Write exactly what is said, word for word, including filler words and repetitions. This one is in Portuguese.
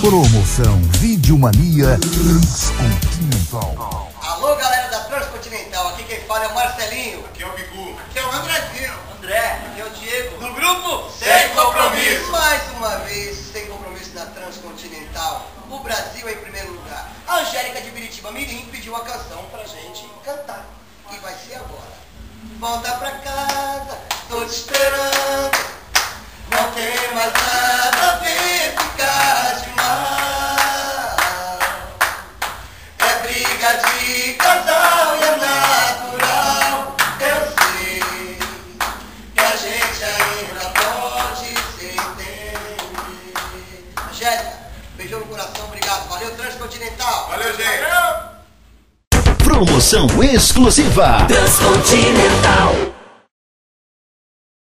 Promoção Videomania Transcontinental. Alô, galera da Transcontinental, aqui quem fala é o Marcelinho. Aqui é o Bigu. Aqui é o Andrezinho. André, aqui é o Diego. Do grupo Sem Compromisso. Mais uma vez, sem compromisso na Transcontinental. O Brasil é em primeiro lugar. A Angélica de Biritiba Mirim pediu a canção pra gente cantar. E vai ser agora. Volta pra casa, tô te esperando. Não tem mais nada a ver, ficar de mal. É briga de casal e é natural. Eu sei que a gente ainda pode se entender. Angélica, beijão no coração, obrigado. Valeu, Transcontinental. Valeu, gente. Promoção exclusiva Transcontinental.